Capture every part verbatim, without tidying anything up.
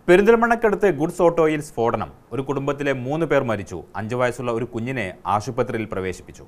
പെരിന്തൽമണ്ണക്കടുത്ത് goods ഓട്ടോയിൽ സ്ഫോടനം. ഒരു കുടുംബത്തിലെ മൂന്ന് പേർ മരിച്ചു. അഞ്ചു വയസ്സുള്ള ഒരു കുഞ്ഞിനെ ആശുപത്രിയിൽ പ്രവേശിപ്പിച്ചു.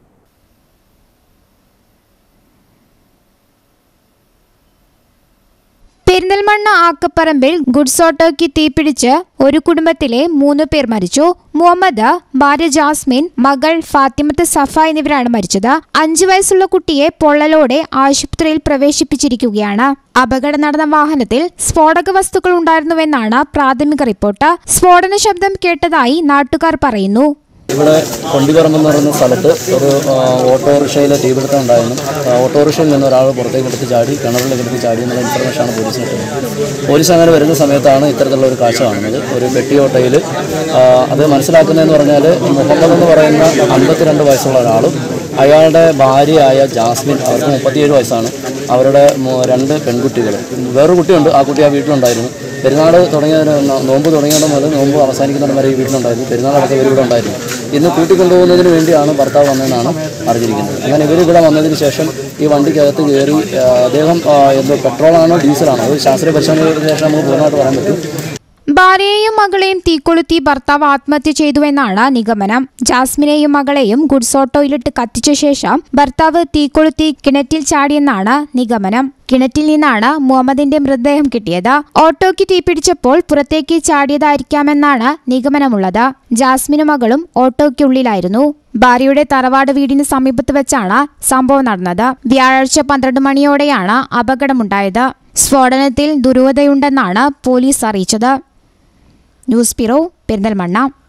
പെരിന്തൽമണ്ണ ആക്കപ്പറമ്പിൽ ഗുഡ്സ് ഓട്ടോയ്ക്ക് തീപിടിച്ച് ഒരു കുടുംബത്തിലെ മൂന്ന് പേർ മരിച്ചു. മുഹമ്മദ്, ഭാര്യ ജാസ്മിൻ, മകൾ ഫാത്തിമത്ത് സഫ എന്നിവരാണ് മരിച്ചത്. അഞ്ചു വയസ്സുള്ള കുട്ടിയെ പൊള്ളലോടെ ആശുപത്രിയിൽ പ്രവേശിപ്പിച്ചിരിക്കുകയാണ്. അപകടം നടന്ന വാഹനത്തിൽ സ്ഫോടക വസ്തുക്കൾ ഉണ്ടായിരുന്നുവെന്നാണ് പ്രാഥമിക റിപ്പോർട്ട്. സ്ഫോടന ശബ്ദം കേട്ടതായി നാട്ടുകാർ പറയുന്നു. ഇവിടെ കൊണ്ടിപ്പറമ്പെന്ന് പറയുന്ന സ്ഥലത്ത് ഒരു ഓട്ടോറിക്ഷയിൽ തീപിടുത്തം ഉണ്ടായിരുന്നു. ഓട്ടോറിക്ഷയിൽ നിന്ന് ഒരാൾ പുറത്തേക്ക് എടുത്ത് ചാടി കിണറിലേക്ക് എടുത്ത് ചാടി എന്നുള്ള ഇൻഫർമേഷനാണ് പോലീസിന് കിട്ടുന്നത്. പോലീസ് അങ്ങനെ വരുന്ന സമയത്താണ് ഇത്തരത്തിലുള്ള ഒരു കാഴ്ച കാണുന്നത്. ഒരു പെട്ടി ഓട്ടോയിൽ അത് മനസ്സിലാക്കുന്നതെന്ന് പറഞ്ഞാൽ മുഹമ്മദ് എന്ന് പറയുന്ന അൻപത്തിരണ്ട് വയസ്സുള്ള ഒരാളും അയാളുടെ ഭാര്യയായ ജാസ്മിൻ, അവർക്ക് മുപ്പത്തിയേഴ് വയസ്സാണ്. അവരുടെ രണ്ട് പെൺകുട്ടികൾ, വേറൊരു കുട്ടിയുണ്ട്, ആ കുട്ടി ആ വീട്ടിലുണ്ടായിരുന്നു. പെരുന്നാൾ തുടങ്ങിയ നോമ്പ് തുടങ്ങിയത് മുതൽ നോമ്പ് അവസാനിക്കുന്നിടം വരെ ഈ വീട്ടിലുണ്ടായിരുന്നു. പെരുന്നാൾ അടക്കം ഇവർ ഇവിടെ ഉണ്ടായിരുന്നു. ഇന്ന് കൂട്ടിക്കൊണ്ടുപോകുന്നതിന് വേണ്ടിയാണ് ഭർത്താവ് വന്നതെന്നാണ് അറിഞ്ഞിരിക്കുന്നത്. അങ്ങനെ ഇവർ ഇവിടെ വന്നതിന് ശേഷം ഈ വണ്ടിക്കകത്ത് കയറി അദ്ദേഹം എന്തോ പെട്രോളാണോ ഡീസലാണോ അത് ശാസ്ത്രീയ പരിശോധനയ്ക്ക് ശേഷം നമുക്ക് പൂർണ്ണമായിട്ട് പറയാൻ പറ്റും. ഭാര്യയെയും മകളെയും തീക്കൊളുത്തി ഭർത്താവ് ആത്മഹത്യ ചെയ്തുവെന്നാണ് നിഗമനം. ജാസ്മിനെയും മകളെയും ഗുഡ്സ് ഓട്ടോയിലിട്ട് കത്തിച്ച ശേഷം ഭർത്താവ് തീക്കൊളുത്തി കിണറ്റിൽ ചാടിയെന്നാണ് നിഗമനം. കിണറ്റിൽ നിന്നാണ് മുഹമ്മദിന്റെ മൃതദേഹം കിട്ടിയത്. ഓട്ടോയ്ക്ക് തീപിടിച്ചപ്പോൾ പുറത്തേക്ക് ചാടിയതായിരിക്കാമെന്നാണ് നിഗമനമുള്ളത്. ജാസ്മിനും മകളും ഓട്ടോയ്ക്കുള്ളിലായിരുന്നു. ഭാര്യയുടെ തറവാട് വീടിന് സമീപത്ത് വെച്ചാണ് സംഭവം നടന്നത്. വ്യാഴാഴ്ച പന്ത്രണ്ട് മണിയോടെയാണ് അപകടമുണ്ടായത്. സ്ഫോടനത്തിൽ ദുരൂഹതയുണ്ടെന്നാണ് പോലീസ് അറിയിച്ചത്. News bureau, Perinthalmanna.